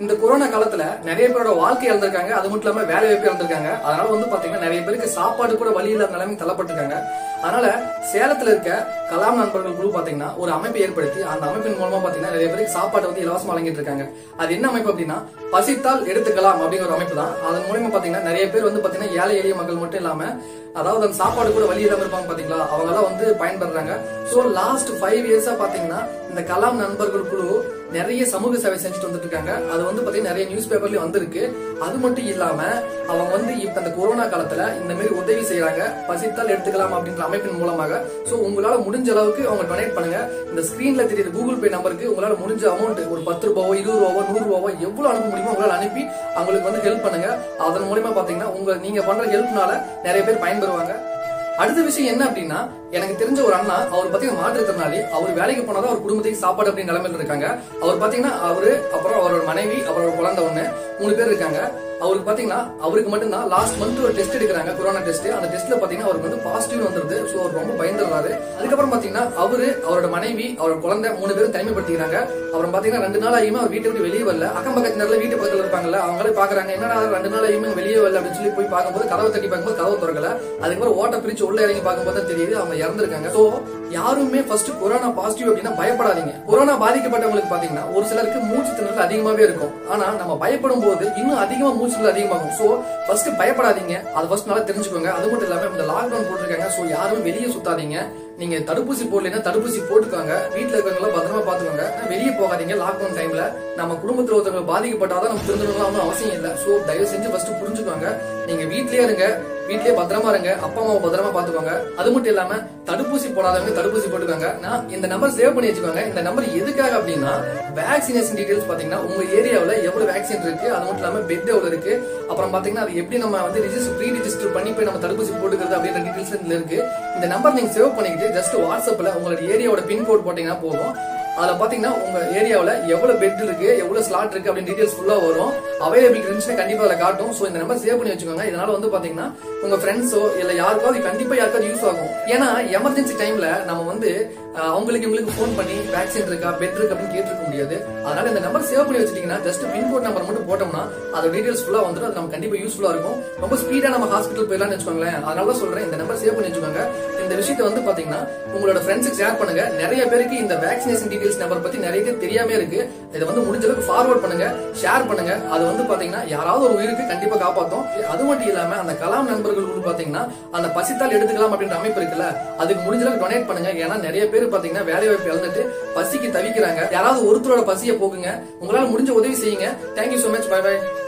இந்த கொரோனா காலத்துல நிறைய பேரோட வாழ்க்கை இழந்திருக்காங்க. அது மட்டும் இல்லாம வேலை வாய்ப்பு இழந்திருக்காங்க. அதனால பாத்தீங்கன்னா நிறைய பேருக்கு சாப்பாடு கூட வழி இல்லாத நிலைமை தள்ளப்பட்டிருக்காங்க. அதனால சேலத்துல இருக்க கலாம் நண்பர்கள் குழு பாத்தீங்கன்னா ஒரு அமைப்பை ஏற்படுத்தி அந்த அமைப்பின் மூலமா பாத்தீங்கன்னா நிறைய பேருக்கு சாப்பாடு இலவசமா வழங்கிட்டு இருக்காங்க. அது என்ன அமைப்பு அப்படின்னா பசித்தால் எடுத்துக்கலாம் அப்படிங்கிற ஒரு அமைப்பு தான். அதன் மூலமா பாத்தீங்கன்னா நிறைய பேர் பாத்தீங்கன்னா ஏழை எளிய மக்கள் மட்டும் இல்லாம அதாவது அந்த சாப்பாடு கூட வழி இல்லாம இருப்பாங்க பாத்தீங்களா, அவங்க எல்லாம் பயன்படுறாங்க. சோ லாஸ்ட் 5 இயர்ஸா பாத்தீங்கன்னா இந்த கலாம் நண்பர்கள் குழு நிறைய சமூக சேவை செஞ்சுட்டு வந்துட்டு இருக்காங்க. அது பாத்தீங்கன்னா நிறைய நியூஸ் பேப்பர்லயும் வந்திருக்கு. அது மட்டும் இல்லாம அவங்க இப்ப அந்த கொரோனா காலத்துல இந்த மாதிரி உதவி செய்யறாங்க. பசித்தால் எடுத்துக்கலாம் அப்படின்ற அமைப்பின் மூலமாக. சோ உங்களால முடிஞ்ச அளவுக்கு அவங்க டொனேட் பண்ணுங்க. இந்த ஸ்கிரீன்ல தெரியுது கூகுள் பே நம்பருக்கு உங்களால முடிஞ்ச அமௌண்ட் ஒரு 10 ரூபாவோ 20 ரூபாவோ 100 ரூபாவோ எவ்வளவு அனுப்ப முடியுமோ உங்களால அனுப்பி அவங்களுக்கு ஹெல்ப் பண்ணுங்க. அதன் மூலமா பாத்தீங்கன்னா நீங்க பண்ற ஹெல்ப்னால நிறைய பேர் பயன்பெறுவாங்க. அடுத்த விஷயம் என்ன அப்படின்னா, எனக்கு தெரிஞ்ச ஒரு அண்ணா அவர் பாத்தீங்கன்னா மாற்றுத்திறனாளி. அவர் வேலைக்கு போனாதான் அவர் குடும்பத்துக்கு சாப்பாடு அப்படின்னு நிலைமையில இருக்காங்க. அவர் பாத்தீங்கன்னா அப்புறம் அவரோட மனைவி அப்புறம் குழந்தை 3 பேர் இருக்காங்க. அவருக்கு பாத்தீங்கன்னா அவருக்கு மட்டும்தான் லாஸ்ட் மந்த் ஒரு டெஸ்ட் எடுக்கிறாங்க, கொரோனா டெஸ்ட். அந்த டெஸ்ட்ல பாத்தீங்கன்னா அவருக்கு பாசிட்டிவ் வந்துருது. சோ அவர் ரொம்ப பயந்துறாரு. அதுக்கப்புறம் பாத்தீங்கன்னா அவரோட மனைவி அவரோட குழந்தை 3 பேரும் தனிமைப்படுத்திக்கிறாங்க. அப்புறம் பாத்தீங்கன்னா 2 நாள் ஆகியுமே அவர் வீட்டை விட்டு வெளியே வரல. அக்கம் பக்கத்தினர்ல வீட்டு பக்கத்துல இருப்பாங்கல்ல, அவங்களே பாக்குறாங்க என்னடா 2 நாள் ஆகியுமே வெளியே வரல அப்படின்னு சொல்லி போய் பார்க்கும்போது கதவை தட்டி பார்க்கும்போது கதவு திறக்கல. அதுக்கப்புறம் ஓட்ட பிரிச்சு உள்ள இறங்கி பார்க்கும்போது தெரியுது அவங்க இறந்துருக்காங்க. சோ யாருமே ஃபர்ஸ்ட் கொரோனா பாசிட்டிவ் அப்படின்னா பயப்படாதீங்க. கொரோனா பாதிக்கப்பட்டவங்களுக்கு பாத்தீங்கன்னா ஒரு சிலருக்கு மூச்சு திணறல் அதிகமாவே இருக்கும். ஆனா நம்ம பயப்படும் போது இன்னும் அதிகமா மூச்சு திணறல் அதிகமாகும். சோ ஃபர்ஸ்ட் பயப்படாதீங்க. அது ஃபர்ஸ்ட் நல்லா தெரிஞ்சுக்கோங்க. அது மட்டும் இல்லாம இந்த லாக்டவுன் போட்டிருக்காங்க. சோ யாரும் வெளியே சுத்தாதீங்க. நீங்க தடுப்பூசி போடலைன்னா தடுப்பூசி போட்டுக்கோங்க. வீட்டுல இருக்கவங்க பத்திரமா பாத்துக்கோங்க. வெளியே போகாதீங்க. லாக்டவுன் டைம்ல நம்ம குடும்பத்துல ஒருத்தவங்க பாதிக்கப்பட்டாதான் நம்ம திருந்தணும் அவசியம் இல்லை. சோ தயவு செஞ்சு ஃபர்ஸ்ட் புரிஞ்சுக்கோங்க. நீங்க வீட்லயே இருங்க, வீட்லயே பத்திரமா இருங்க, அப்பா அம்மாவை பத்திரமா பாத்துக்கோங்க. அது மட்டும் இல்லாம தடுப்பூசி போடாதவங்க தடுப்பூசி போட்டுக்கோங்க. இந்த நம்பர் சேவ் பண்ணி வச்சுக்கோங்க. இந்த நம்பர் எதுக்காக அப்படின்னா வேக்சினேஷன் டீடைல்ஸ் பாத்தீங்கன்னா உங்க ஏரியாவில் எவ்வளவு வேக்சின் இருக்கு, அது மட்டும் இல்லாம பெட் எவ்வளவு இருக்கு, அப்புறம் பாத்தீங்கன்னா அது எப்படி நம்ம ப்ரீ ரிஜிஸ்டர் பண்ணி போய் நம்ம தடுப்பூசி போட்டுக்கிறது அப்படின்ற டீடைல்ஸ் இதுல இருக்கு. இந்த நம்பர் நீங்க சேவ் பண்ணிக்கிட்டு ஜஸ்ட் வாட்ஸ்அப்ல உங்களோட ஏரியாவோட பின்கோட் போட்டீங்கன்னா போதும். அதுல பாத்தீங்கன்னா உங்க ஏரியாவில் எவ்வளவு பெட் இருக்கு, எவ்வளவு ஸ்லாட் இருக்கு அப்படின்னு டீடைல்ஸ் ஃபுல்லா வரும். அவைலபிள் இருந்துச்சுன்னா கண்டிப்பா அதுல காட்டும். சோ இந்த நம்பர் சேவ் பண்ணி வச்சுக்கோங்க. இதனால பாத்தீங்கன்னா உங்க ஃப்ரெண்ட்ஸோ இல்ல யாருக்காவது கண்டிப்பா யாருக்காவது யூஸ் ஆகும். ஏன்னா எமர்ஜென்சி டைம்ல நம்ம அவங்களுக்கு போன் பண்ணி வேக்சின் இருக்கா பெட் இருக்கு அப்படின்னு கேட்டிருக்க முடியாது. அதனால இந்த நம்பர் சேவ் பண்ணி வச்சிட்டீங்கன்னா ஜஸ்ட் பின்கோட் நம்பர் மட்டும் போட்டோம்னா அதோட டீடைல்ஸ் ஃபுல்லா வந்துடும். அது நம்ம கண்டிப்பா யூஸ்ஃபுல்லா இருக்கும். ரொம்ப ஸ்பீடா நம்ம ஹாஸ்பிட்டல் போயிடலாம்னு வச்சுக்கோங்களேன். அதனால சொல்றேன் இந்த நம்பர் சேவ் பண்ணி வச்சுக்கோங்க. இந்த விஷயத்தை பாத்தீங்கன்னா உங்களோட ஃப்ரெண்ட்ஸுக்கு ஷேர் பண்ணுங்க. நிறைய பேருக்கு இந்த வேக்சினேஷன் டீடைல்ஸ் நம்பர் பத்தி நிறைய பேர் தெரியாம இருக்கு. இதை முடிஞ்ச அளவுக்கு ஃபார்வர்ட் பண்ணுங்க, ஷேர் பண்ணுங்க. அது பாத்தீங்கன்னா யாராவது ஒரு உயிருக்கு கண்டிப்பா காப்பாத்தும். அது மட்டும் இல்லாம அந்த கலாம் நண்பர்கள் பாத்தீங்கன்னா அந்த பசித்தால் எடுத்துக்கலாம் அப்படின்ற அமைப்பு இருக்குல்ல, அதுக்கு முடிஞ்ச அளவுக்கு டொனேட் பண்ணுங்க. ஏன்னா நிறைய பேர் பாத்தீங்கன்னா வேலை வாய்ப்பு இழந்துட்டு பசிக்கு தவிக்கிறாங்க. யாராவது ஒருத்தரோட பசியை போக்குங்க. உங்களால முடிஞ்ச உதவி செய்யுங்க. Thank you so much. Bye by.